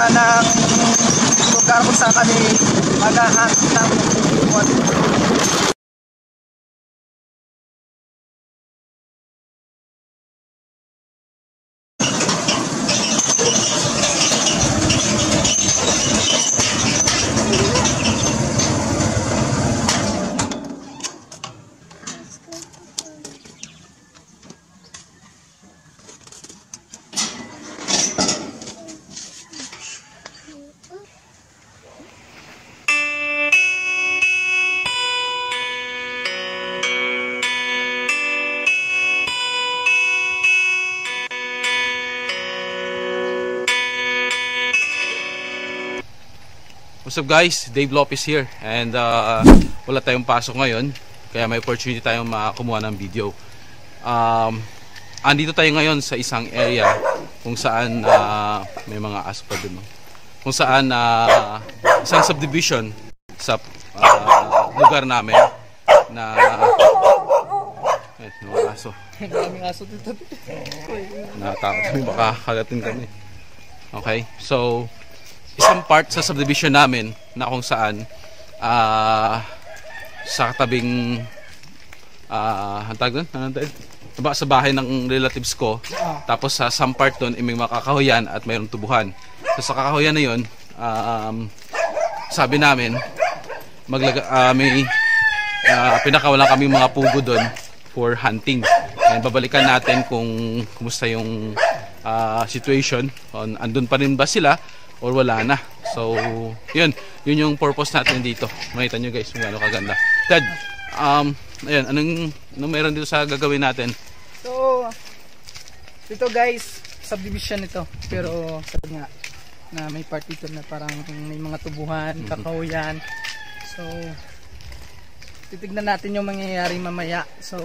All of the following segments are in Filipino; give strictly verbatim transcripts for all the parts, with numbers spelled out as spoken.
uh, ng lugar kung saan kami mag-hunt ng waterfowl. What's up guys, Dave Lopez here, and uh, wala tayong pasok ngayon kaya may opportunity tayong makakumuha ng video. um, andito tayo ngayon sa isang area kung saan uh, may mga aso pa dun, no? Kung saan uh, isang subdivision sa uh, lugar namin na eh, mga aso Maraming aso dito. natakot kami, baka kagatin kami. Okay, so isang part sa subdivision namin na kung saan uh, sa katabing uh, hantag doon, diba, sa bahay ng relatives ko, tapos sa some part doon may makakahuyan at mayroong tubuhan. So sa kakahuyan na yun, um, sabi namin maglaga, uh, may uh, pinakawalan kami mga pugo doon for hunting, and babalikan natin kung kumusta yung uh, situation, kung andun pa rin ba sila or wala na. So yun, yun yung purpose natin dito. Makita nyo guys kung gaano kaganda. Dad, um, ayun, anong, anong meron dito sa gagawin natin? So dito guys, subdivision ito, pero sabi nga na may part dito na parang may mga tubuhan, kakahuyan. So titignan natin yung mangyayari mamaya. So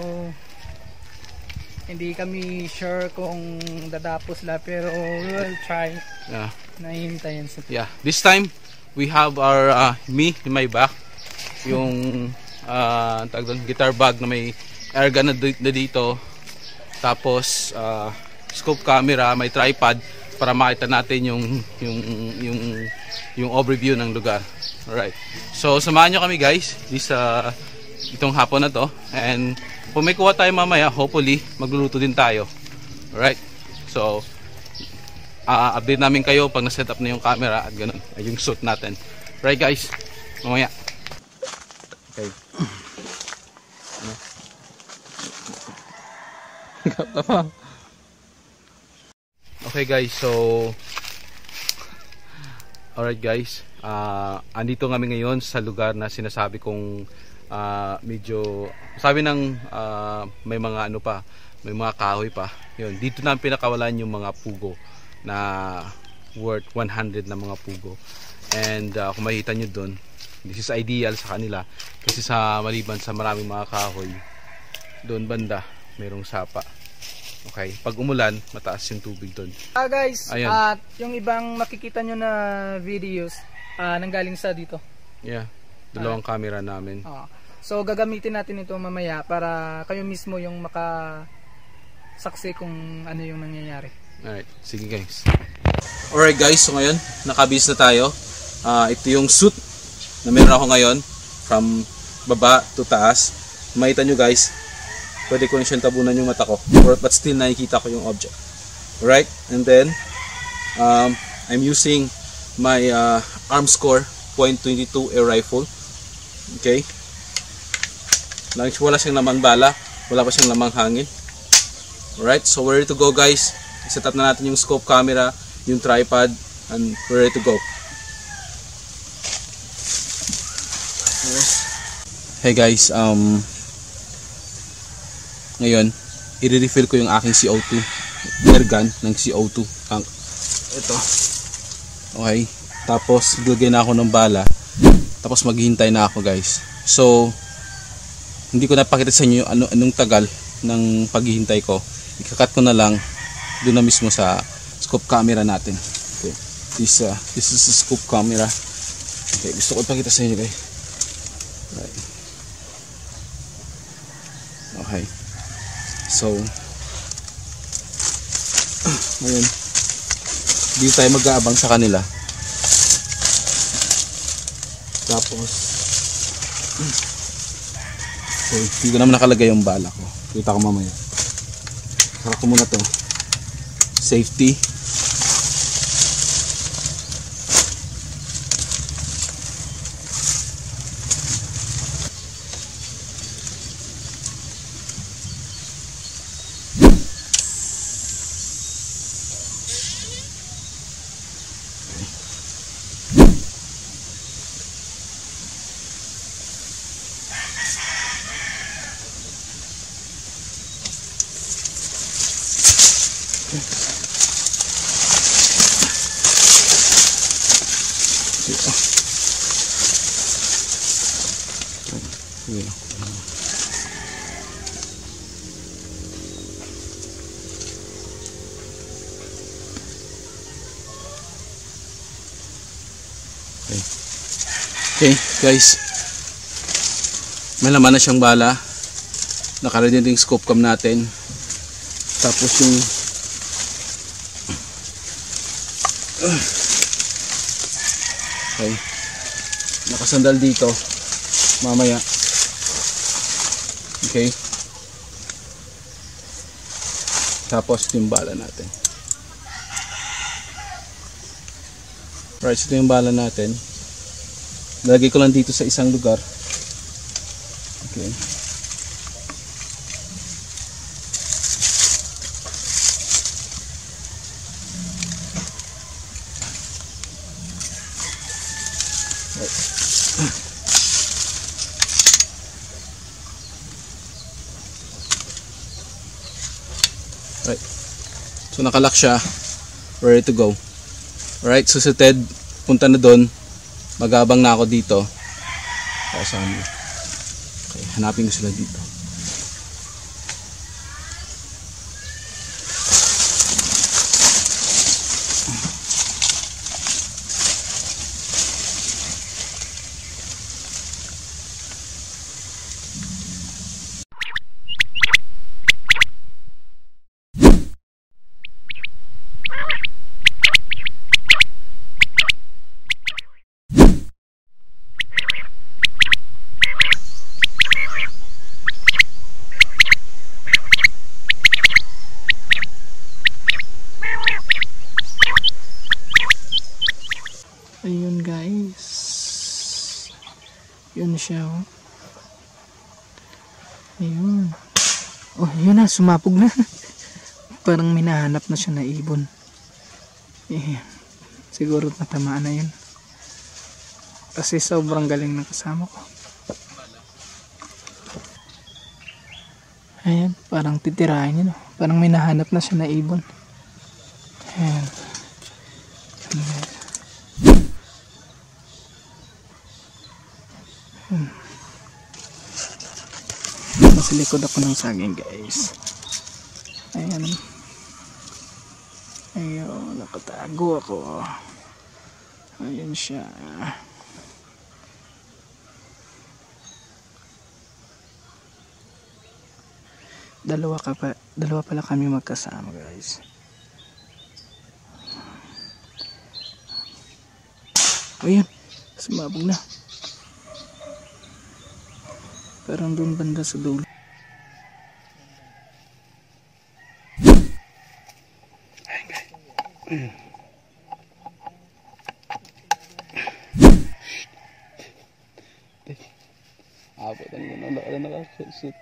hindi kami sure kung dadapos la, pero we will try. Yeah. Nahihintayin sa Yeah, this time we have our uh, me in my back, yung uh, tawag doon, guitar bag na may air gun na, na dito, tapos uh, scope camera, may tripod para makita natin yung yung yung yung overview ng lugar. Alright, so samahan nyo kami guys this uh, itong hapon na to, and kung may kuha tayo mamaya, hopefully magluluto din tayo. Alright, so Uh, update namin kayo pag na-set up na yung camera at ganun, ay yung suit natin. Right guys, mamaya. Okay. Okay guys, so alright guys, uh, andito kami ngayon sa lugar na sinasabi kong uh, medyo, sabi ng uh, may mga ano pa, may mga kahoy pa. Yun, dito na pinakawalan yung mga pugo na worth one hundred na mga pugo, and uh, kung makita nyo doon, this is ideal sa kanila kasi sa maliban sa maraming mga kahoy doon banda mayroong sapa. Okay, pag umulan mataas yung tubig doon. Ah guys, at uh, yung ibang makikita nyo na videos uh, nanggaling sa dito. Yeah, dalawang uh, camera namin. uh, So gagamitin natin ito mamaya para kayo mismo yung makasaksi kung ano yung nangyayari. Alright, sige guys. Alright guys, so ngayon nakabis na tayo. uh, Ito yung suit na meron ako ngayon, from baba to taas. Makita nyo guys, pwede ko na siyang tabunan yung mata ko, but still nakikita ko yung object. Alright, and then um, I'm using my uh, Armscore point two two air rifle. Okay, wala siyang lamang bala, wala pa siyang lamang hangin. Alright, so we're ready to go guys. Set up na natin yung scope camera, yung tripod, and we're ready to go. Hey guys, um ngayon i-refill ko yung aking C O two air gun ng C O two tank. Ito. Okay, tapos gagawin na ako ng bala, tapos maghihintay na ako guys. So hindi ko napakita sa inyo ano anong tagal ng paghihintay ko. Ikakat ko na lang doon na mismo sa scope camera natin. Okay, this uh, this is the scope camera. Okay, gusto ko ipakita sa inyo guys. Right. Okay, so ngayon dito tayo mag-aabang sa kanila Tapos okay, dito naman nakalagay yung bala ko. Kita ko mamaya. Harap ko muna to. Safety. Okay. Okay, guys. May laman na siyang bala. Naka-ready din yung scope cam natin. Tapos yung okay. Nakasandal dito. Mamaya. Okay. Tapos yung bala natin. Right, ito yung bala natin. Lagay ko lang dito sa isang lugar. Okay. Right. Right. So nakalock siya. Ready to go. Alright, so si Ted punta na doon. Magabang na ako dito. Kasama. Okay, hanapin ko sila dito. Ayun guys, yun siya oh. Ayun, oh yun na, sumapog na. Parang minahanap na siya na ibon. Eh, siguro natamaan na yun kasi sobrang galing ng kasama ko. Ayan, parang titirahin yun oh. Parang minahanap na siya na ibon. Ayan. Ayan. Hmm. Nasa likod ako ng saging guys. Ayan. Ayun, nakatago ako. Ayun siya. Dalawa ka pa, dalawa pala kami magkasama guys. Ayun, sumabog na. Parang doon banda sa dulo. Abot ang gano'n. Ano naka-shoot.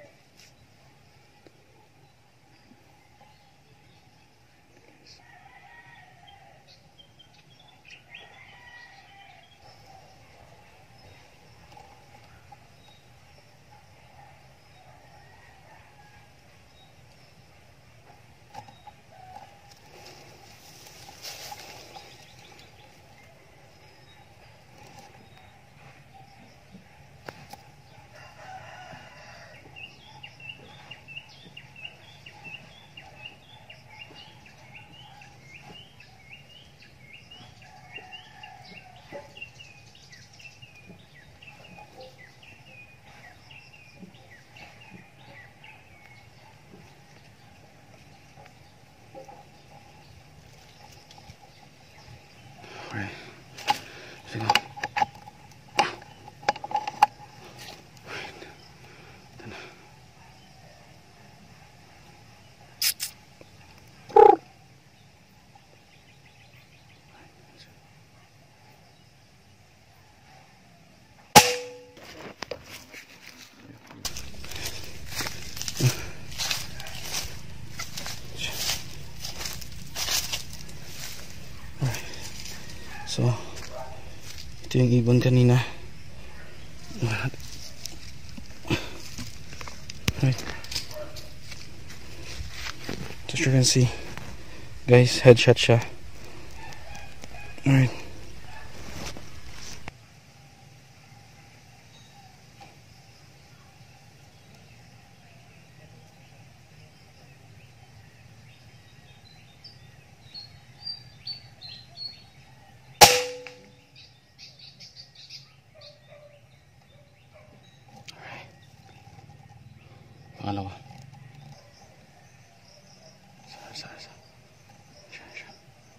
So, ito yung ibon kanina. Right. As you can see, guys, headshot siya. Alright. Pangalawa. Saan, saan, saan. Saan, saan.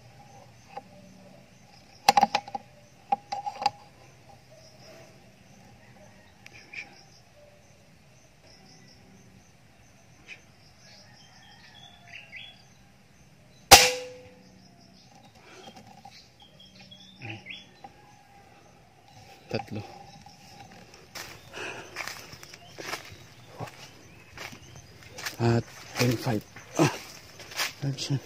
Tatlo. At twenty-five. Ah, action.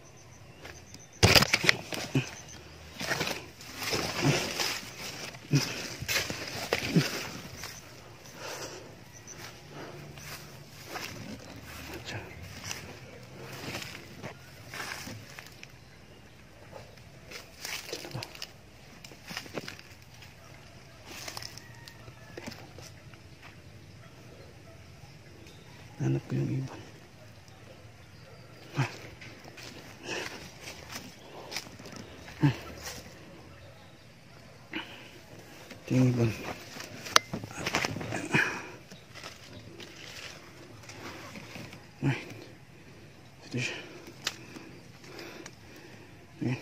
Hanap ko yung ibon. Ah. Ah. Ito yung ibon. Ah. Ito siya. Ayan.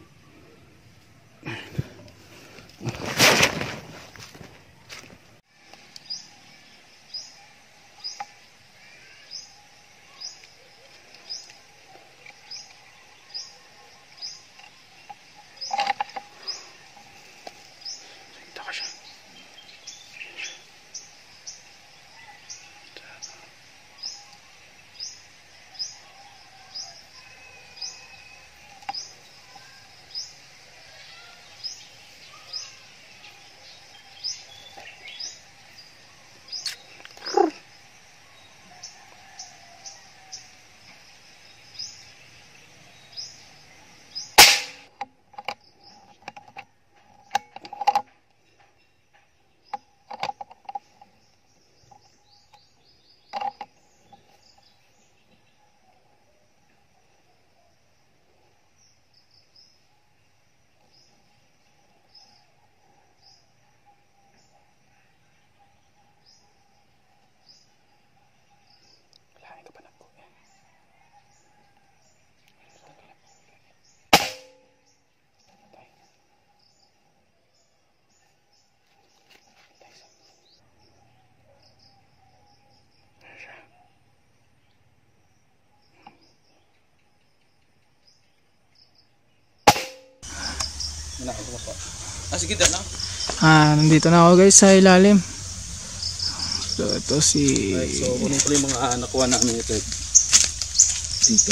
Ah, sige na. Ah, nandito na ako guys sa ilalim. So, ito si... Right, so, kunin ko yung mga uh, nakuha namin ito. Dito.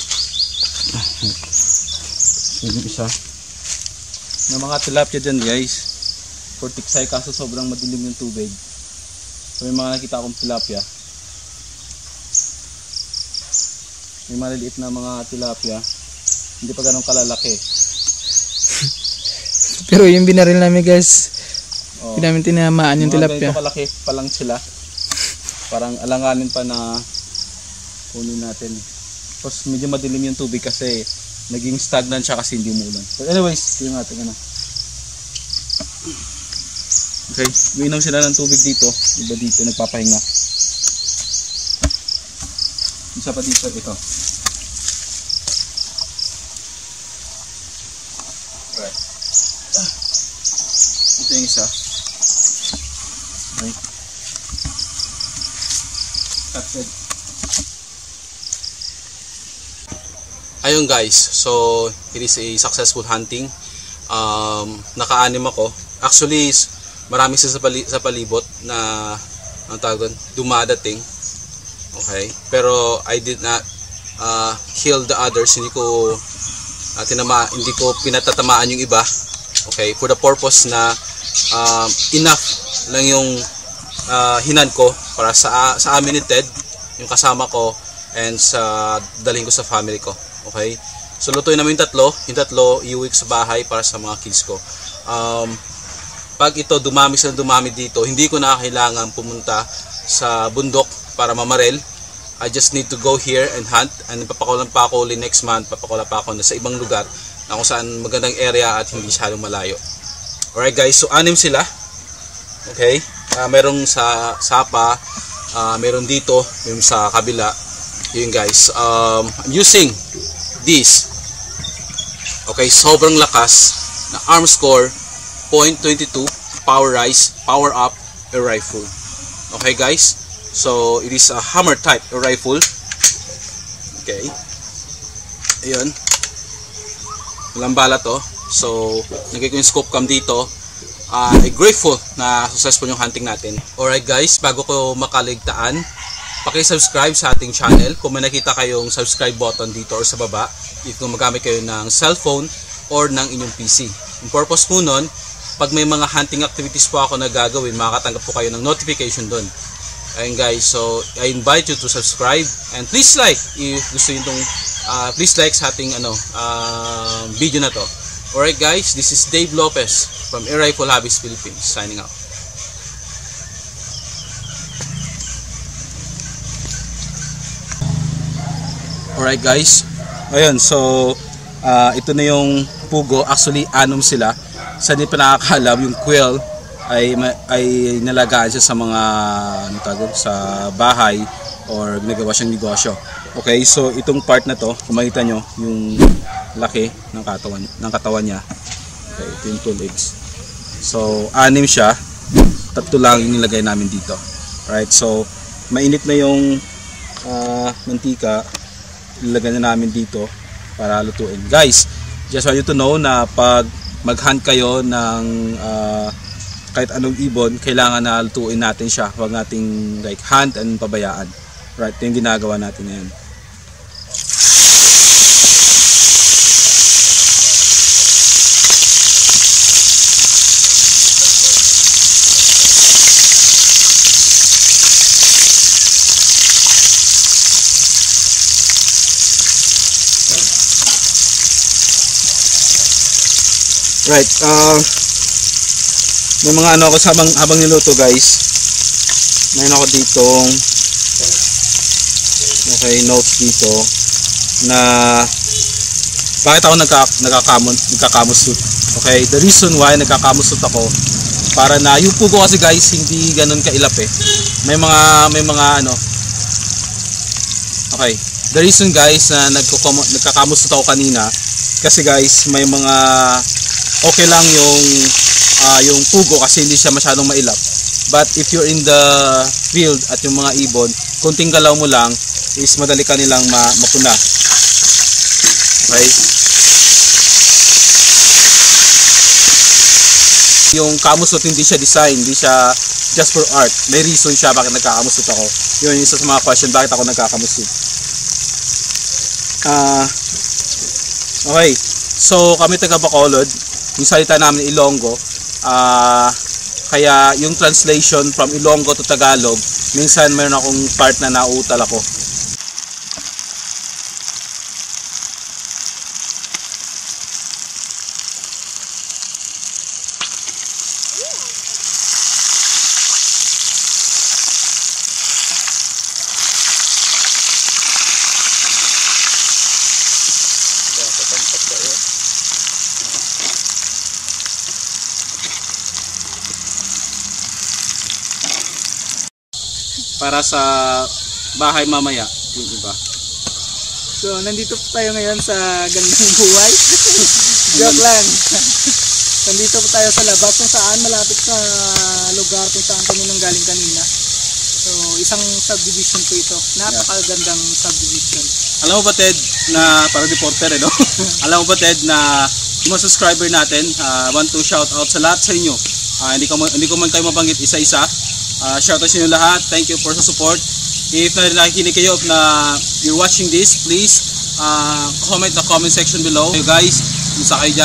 So, yung isa. Na mga tilapia dyan guys. For tiksay kaso sobrang madilim yung tubig. So, may mga nakita akong tilapia. May maliliit na mga tilapia. Hindi pa ganun kalalaki. Pero yung binaril namin guys, oh, hindi namin tinamaan yung tilapia. Mga ganito kalaki pa lang sila. Parang alanganin pa na kunin natin. Tapos medyo madilim yung tubig kasi naging stagnant siya kasi hindi umulan. But anyways, ito yung ating ano. Okay, uminom sila ng tubig dito. Iba dito, nagpapahinga. Isa pa dito, ito. Right. Ito yung isa. Okay. Captured. Ayun guys, so it is a successful hunting. Um, naka-anim ako. Actually, marami sa, pali sa palibot na ang tawag doon, dumadating. Okay, pero I did not uh, kill the others. Hindi ko uh, tinama, hindi ko pinatatamaan yung iba. Okay, for the purpose na uh, enough lang yung uh, hinand ko para sa sa amin ni Ted, yung kasama ko, and sa dalhin ko sa family ko. Okay, so lutuin namin yung tatlo, yung tatlo iuwi ko sa bahay para sa mga kids ko. Um, pag ito dumami sa dumami dito, hindi ko na kailangan pumunta sa bundok para mamarel. I just need to go here and hunt, and papakulan pa ako ulit next month, papakulan pa ako na sa ibang lugar na kung saan magandang area at hindi masyadong malayo. Alright guys, so anim sila. Okay, uh, merong sa sapa, uh, meron dito, meron sa kabila. Yun guys, um, I'm using this. Okay, sobrang lakas na arm score point two two, power rise, power up, a rifle. Okay guys, so it is a hammer type a rifle. Okay, ayun, walang bala to. So nagay ko yung scope cam dito. uh, I'm grateful na successful yung hunting natin. Alright guys, bago ko makaligtaan, paki-subscribe sa ating channel. Kung may nakita kayong subscribe button dito or sa baba, if kung magamit kayo ng cellphone or ng inyong P C. Yung purpose po nun, pag may mga hunting activities po ako na gagawin, makakatanggap po kayo ng notification dun. Ayun guys, so I invite you to subscribe and please like if gusto nyo itong uh, please like sa ating ano, uh, video na to. Alright guys, this is Dave Lopez from A Rifle Hobbies Philippines signing out. Alright guys, ayun, so uh, ito na yung pugo. Actually anom sila. Sa hindi pa nakakalam, yung quail ay ay nalagaan siya sa mga ano tawag, sa bahay or ginagawa siyang negosyo. Okay, so itong part na to, kung makita nyo yung laki ng katawan ng katawan niya. Okay, ito yung two legs. So anim siya, tatlo lang yung nilagay namin dito. Alright, so mainit na yung uh, mantika, ilagay na namin dito para lutuin. Guys, just want you to know na pag mag-hunt kayo ng uh, kahit anong ibon, kailangan na lutuin natin siya. Huwag nating like hunt and pabayaan. Right, ito yung ginagawa natin ngayon. Right, uh, may mga ano ako habang, habang niluto guys, mayroon ako ditong okay, notes dito na bakit ako nagka, nagkakamon, nagkakamusot. Okay, the reason why nagkakamusot ako, para na yung pugo kasi guys hindi ganun kailap eh, may mga may mga ano. Okay, the reason guys na nagkakamusot ako kanina kasi guys may mga okay lang yung uh, yung pugo kasi hindi siya masyadong mailap. But if you're in the field at yung mga ibon, kunting galaw mo lang is madali ka nilang ma mapuna. Okay? Yung kamusot hindi siya design, hindi siya just for art. May reason siya bakit nagkakamusot ako. Yun yung isa sa mga question, bakit ako nagkakamusot. Uh, okay, so kami taga Bacolod. Yung salita namin Ilonggo, uh, kaya yung translation from Ilonggo to Tagalog, minsan mayroon akong part na nauutal ako. Para sa bahay mamaya yung iba. So nandito po tayo ngayon sa gandang buhay. Joke lang. Nandito po tayo sa labas kung saan malapit sa lugar kung saan kami nang galing kanina. So isang subdivision po ito. Napakagandang subdivision. Alam mo ba Ted na para reporter eh no? Alam mo ba Ted na yung mga subscriber natin, uh, want to shout out sa lahat sa inyo. Uh, hindi ko hindi ko man kayo mabanggit isa-isa. Uh, shout out sa inyo lahat. Thank you for the support. If nakikinig kayo na you're watching this, please uh, comment the comment section below. Hey guys, kumusta kayo dyan?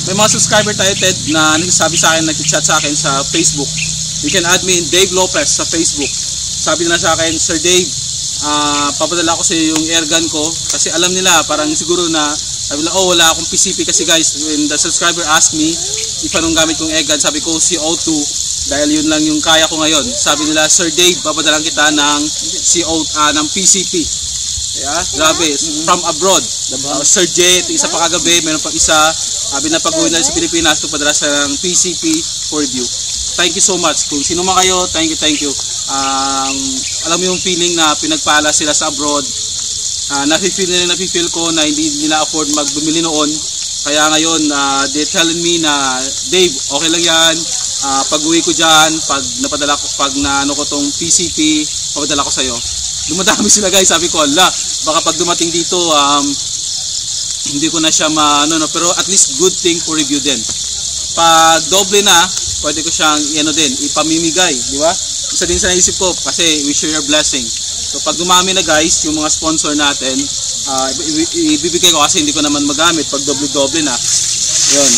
may mga subscriber tayo, Ted, na nagsasabi sa akin, nag-chat sa akin sa Facebook. You can add me in Dave Lopez sa Facebook. Sabi nila sa akin, Sir Dave, uh, papadala ko sa yung airgun ko kasi alam nila, parang siguro na sabi nila, oh wala akong P C P kasi guys, when the subscriber asked me if anong gamit kong airgun, sabi ko C O two dahil yun lang yung kaya ko ngayon. Sabi nila, Sir Dave, babadalan kita ng C O uh, ng P C P. Yeah, grabe, from abroad. Uh, Sir J, ito isa pa kagabi, meron pang isa, sabi na pag-uwi na sa Pilipinas, ito padala sa ng P C P for review. Thank you so much. Kung sino man kayo, thank you, thank you. Um, alam mo yung feeling na pinagpala sila sa abroad. Uh, nafe-feel nila, nafe-feel ko na hindi nila afford magbumili noon. Kaya ngayon, uh, they telling me na, Dave, okay lang yan. Uh, pag-uwi ko dyan, pag napadala ko, pag na ano ko tong P C P, papadala ko sa'yo. Dumadami sila guys, sabi ko, ala, baka pag dumating dito, um, hindi ko na siya ma, ano, no, pero at least good thing for review din. Pag doble na, pwede ko siyang ano din, ipamimigay, di ba? Isa din sa naisip ko kasi we share your blessing. So pag dumami na guys, yung mga sponsor natin, uh, ibibigay ko kasi hindi ko naman magamit pag doble-doble na. Yun.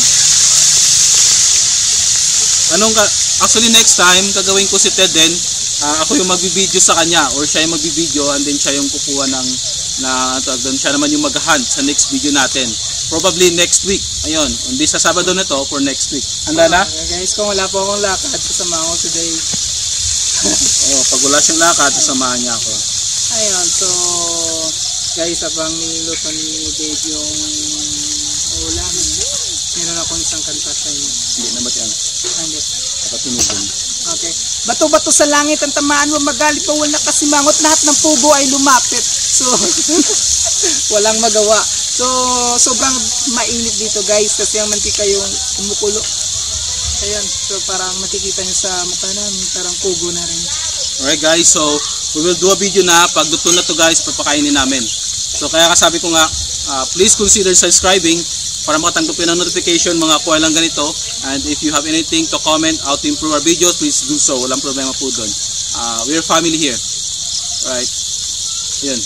Anong ka actually next time gagawin ko si Ted din, uh, ako yung magbi-video sa kanya or siya yung magbi-video and then siya yung kukuha ng na doon siya naman yung mag-hunt sa next video natin. Probably next week. Ayun, hindi sa Sabado na to for next week. Handa na? Okay, guys, kung wala po akong lakad, sasamahan ko si Dave. Oh, pag wala siyang lakad, sasamahan niya ako. Ayun, so guys, habang niluto ni Dave yung ulam, meron akong isang kanta sa inyo. Hindi na ba't yan? Ah, hindi. Kapatunugan. Okay. Bato-bato sa langit ang tamaan mo, magalit pa wala kasimangot, lahat ng pugo ay lumapit. So, walang magawa. So, sobrang mainit dito guys kasi ang mantika yung kumukulo. Ayan, so parang makikita nyo sa mukha namin, parang pugo na rin. Alright guys, so we will do a video na pag luto na to guys, papakainin namin. So kaya kasabi ko nga, uh, please consider subscribing para makatanggapin ng notification mga kuha lang ganito. And if you have anything to comment how to improve our videos, please do so. Walang problema po doon. Uh, we're family here. Alright. Yan.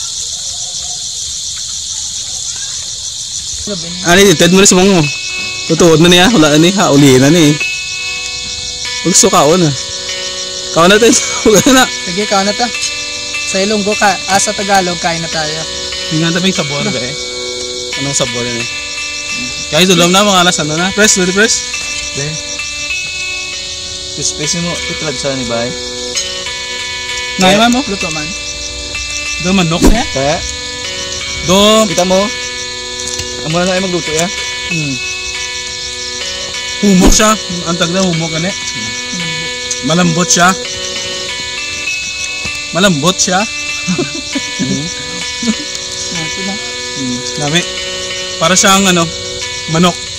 Ano yun? Ted mo na si mong mo. Tutuod na niya. Wala na niya. Ulihin na niya. Gusto ka o na. Kaon na Ted. Huwag na. Sige, kaon na ta. Sa Ilonggo ka, ah, sa Tagalog, kain na tayo. Tingnan tayo yung sabor ba eh. Anong sabor yan eh. Guys, ulam na mga alas. Ano na? Press, ready press? Be. Space mo, itlag sa ni bay. Ngayon mo? Luto man. Do manok niya? Kaya? Do. Kita mo? Ang muna na ay magluto ya? Hmm. Humok siya. Ang tag na humok gani. Malambot siya. Malambot siya. Hmm. Ito na. Hmm. Dami. Para siyang ano, manok.